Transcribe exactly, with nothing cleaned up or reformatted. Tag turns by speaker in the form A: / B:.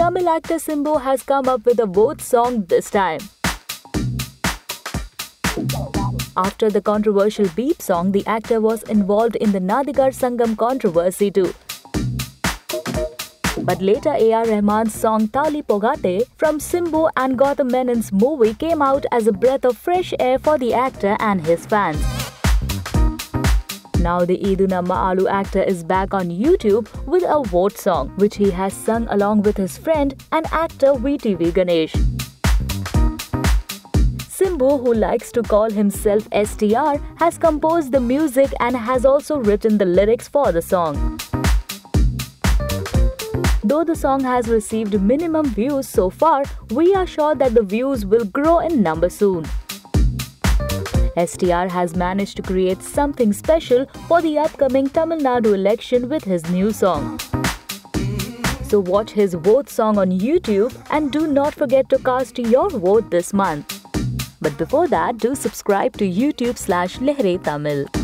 A: Tamil actor Simbu has come up with a vote song this time. After the controversial Beep song, the actor was involved in the Nadigar Sangam controversy too. But later A R Rahman's song Tali Pogate from Simbu and Gautam Menon's movie came out as a breath of fresh air for the actor and his fans. Now the Idu Namma Alu actor is back on YouTube with a vote song, which he has sung along with his friend and actor V T V Ganesh. Simbu, who likes to call himself S T R, has composed the music and has also written the lyrics for the song. Though the song has received minimum views so far, we are sure that the views will grow in number soon. S T R has managed to create something special for the upcoming Tamil Nadu election with his new song. So watch his vote song on YouTube and do not forget to cast your vote this month. But before that, do subscribe to YouTube slash Lehre Tamil.